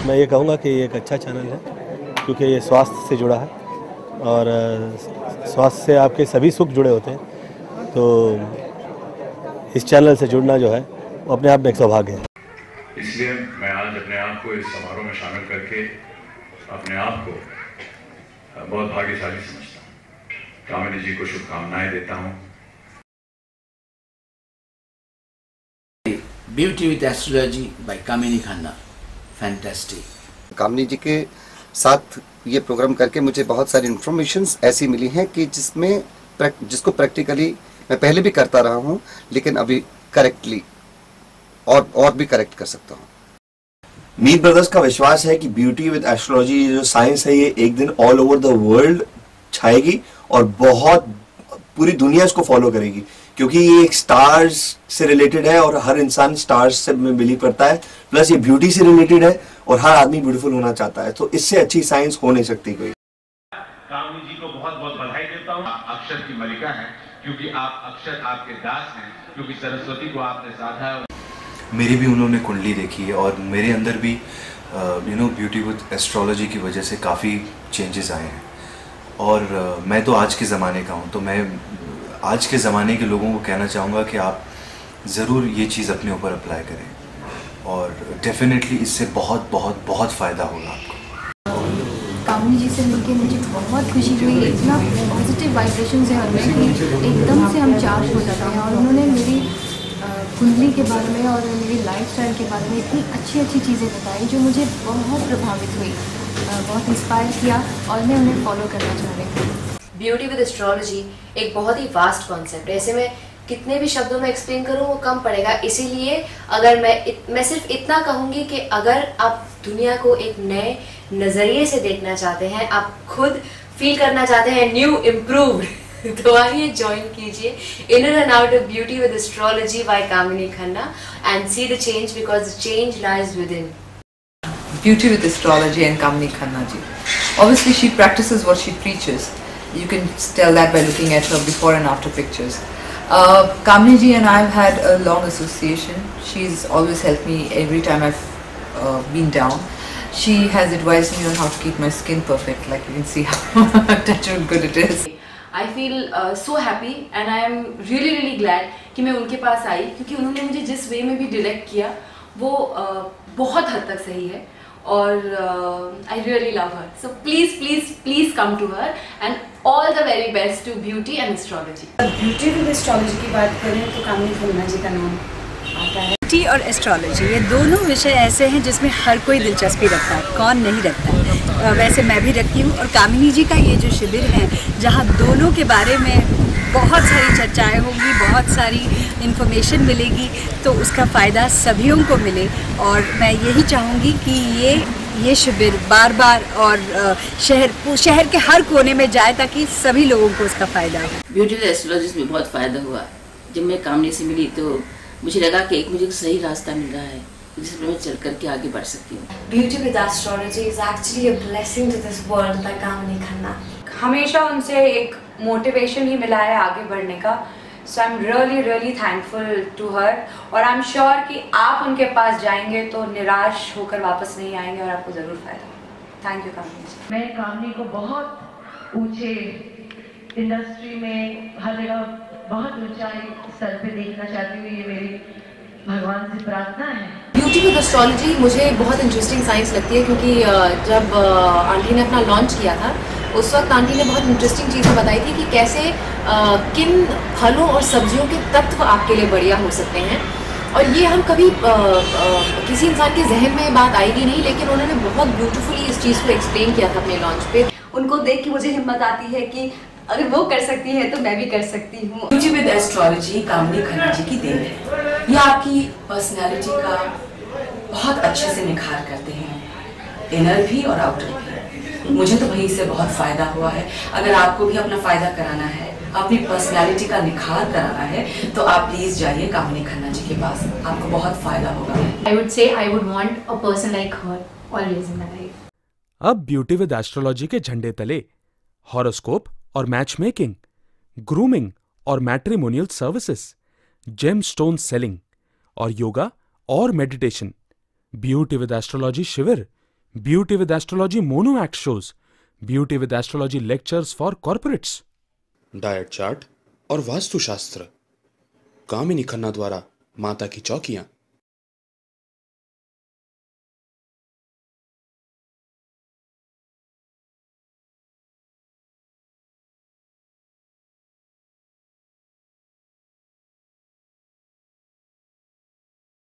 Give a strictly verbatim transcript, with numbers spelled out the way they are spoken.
मैं ये कहूँगा कि ये एक अच्छा चैनल है, क्योंकि ये स्वास्थ्य से जुड़ा है और स्वास्थ्य से आपके सभी सुख जुड़े होते हैं। तो इस चैनल से जुड़ना जो है वो अपने आप में एक सौभाग्य है। इसलिए मैं आज अपने आप को इस समारोह में शामिल करके अपने आप को बहुत भाग्यशाली समझता हूँ। कामिनी जी को शुभकामनाएं देता हूँ। Beauty with astrology by Kamini Khanna, fantastic. Kamini ji के साथ ये प्रोग्राम करके मुझे बहुत सारी इन्फॉर्मेशंस ऐसी मिली हैं कि जिसमें जिसको प्रैक्टिकली मैं पहले भी करता रहा हूँ, लेकिन अभी करेक्टली और और भी करेक्ट कर सकता हूँ। मीत ब्रदर्स का विश्वास है कि ब्यूटी विद एस्ट्रोलॉजी जो साइंस है ये एक दिन ऑल ओवर द वर्ल्ड छाएगी और बहुत पूरी दुनिया इसको फॉलो करेगी, क्योंकि ये एक स्टार्स से रिलेटेड है और हर इंसान स्टार्स से में बिलीव करता है, प्लस ये ब्यूटी से रिलेटेड है और हर आदमी ब्यूटीफुल होना चाहता है, तो इससे अच्छी साइंस हो नहीं सकती कोई। कामिनी जी को बहुत बहुत बधाई देता हूँ। अक्षर की मलिका हैं, क्योंकि आप अक्षर आपके दास हैं, क्योंकि सरस्वती को आपने साधा है। मेरी भी उन्होंने कुंडली देखी है और मेरे अंदर भी you know beauty with astrology की वजह से काफ़ी चेंजेस आए हैं। और uh, मैं तो आज के ज़माने का हूँ, तो मैं आज के ज़माने के लोगों को कहना चाहूँगा कि आप ज़रूर ये चीज़ अपने ऊपर अप्लाई करें और डेफिनेटली इससे बहुत बहुत बहुत फ़ायदा होगा आपको। कामिनी जी से मिलके मुझे बहुत खुशी हुई। इतना पॉजिटिव वाइब्रेशंस है हमें कि एकदम से हम चार्ज हो जाते हैं। और उन्होंने मेरी कुंडली के बारे में और मेरी लाइफस्टाइल के बारे में इतनी अच्छी अच्छी चीज़ें बताई जो मुझे बहुत प्रभावित हुई, बहुत इंस्पायर किया और मैं उन्हें फॉलो करना चाह रही हूँ। ब्यूटी विद एस्ट्रोलॉजी एक बहुत ही वास्ट कॉन्सेप्ट है। ऐसे में कितने भी शब्दों में एक्सप्लेन करूँ वो कम पड़ेगा, इसीलिए अगर मैं इत, मैं सिर्फ इतना कहूँगी कि अगर आप दुनिया को एक नए नज़रिए से देखना चाहते हैं, आप खुद फील करना चाहते हैं न्यू इम्प्रूव्ड, तो आइए ज्वाइन कीजिए inner and out of beauty with astrology by Kamini Khanna and see the change, because the change lies within. Beauty with astrology and Kamini Khanna ji. Obviously she practices what she preaches. You can tell that by looking at her before and after pictures. Uh, Kamini ji and I have had a long association. She's always helped me every time I've uh, been down. She has advised me on how to keep my skin perfect, like you can see how touch wood good it is. I feel uh, so happy and I am really really glad कि मैं उनके पास आई, क्योंकि उन्होंने मुझे जिस वे में भी direct किया वो uh, बहुत हद तक सही है और I really love her. So please please please come to her and all the very best to beauty and astrology. Beauty with astrology की बात करें तो कामिनी खन्ना जी का नाम आता है। ब्यूटी और एस्ट्रोलॉजी ये दोनों विषय ऐसे हैं जिसमें हर कोई दिलचस्पी रखता है, कौन नहीं रखता है। वैसे मैं भी रखती हूँ और कामिनी जी का ये जो शिविर है जहाँ दोनों के बारे में बहुत सारी चर्चाएं होंगी, बहुत सारी इन्फॉर्मेशन मिलेगी, तो उसका फ़ायदा सभी को मिले। और मैं यही चाहूँगी कि ये ये शिविर बार बार और शहर शहर के हर कोने में जाए ताकि सभी लोगों को उसका फ़ायदा हो। ब्यूटी विद एस्ट्रोलॉजी में बहुत फ़ायदा हुआ। जब मैं कामिनी से मिली तो मुझे लगा कि एक मुझे एक सही रास्ता मिल रहा है जिसमें मैं चल करके आगे बढ़ सकती हूँ। Beauty with astrology is actually a blessing to this world by Kamini Khanna. हमेशा उनसे एक मोटिवेशन ही मिला है आगे बढ़ने का। So I am really really thankful to her और आई एम श्योर कि आप उनके पास जाएंगे तो निराश होकर वापस नहीं आएंगे और आपको ज़रूर फायदा। Thank you Kamini ji. मैं कामिनी को बहुत ऊंचे इंडस्ट्री में हर जगह बहुत ऊंचाई सर पे देखना चाहती हूँ, ये मेरी भगवान से प्रार्थना है। ब्यूटी विद एस्ट्रोलॉजी मुझे बहुत इंटरेस्टिंग साइंस लगती है, क्योंकि जब आंटी ने अपना लॉन्च किया था उस वक्त आंटी ने बहुत इंटरेस्टिंग चीज़ें बताई थी कि कैसे आ, किन फलों और सब्जियों के तत्व आपके लिए बढ़िया हो सकते हैं। और ये हम कभी आ, आ, किसी इंसान के जहन में बात आएगी नहीं, लेकिन उन्होंने बहुत ब्यूटीफुली इस चीज़ को एक्सप्लेन किया था अपने लॉन्च पे। उनको देख के मुझे हिम्मत आती है कि अगर वो कर सकती है तो मैं भी कर सकती हूँ। Beauty with astrology Kamini Khanna ji की देन है। ये आपकी पर्सनैलिटी का बहुत अच्छे से निखार करते हैं, इनर भी और आउटर भी। मुझे तो वहीं से बहुत फ़ायदा हुआ है। अगर आपको भी अपना फ़ायदा कराना है, अपनी पर्सनैलिटी का निखार कराना है, तो आप प्लीज़ जाइए कामिनी खन्ना जी के पास, आपको बहुत फ़ायदा होगा। I would say I would want a person like her always in my life. अब ब्यूटी विद एस्ट्रोलॉजी के झंडे तले हॉरोस्कोप और मैच मेकिंग, ग्रूमिंग और matrimonial services, gem stone selling और योगा और मेडिटेशन। ब्यूटी विद एस्ट्रोलॉजी शिविर beauty with astrology mono act shows, beauty with astrology lectures for corporates, diet chart और वास्तुशास्त्र, कामिनी खन्ना द्वारा माता की चौकियां,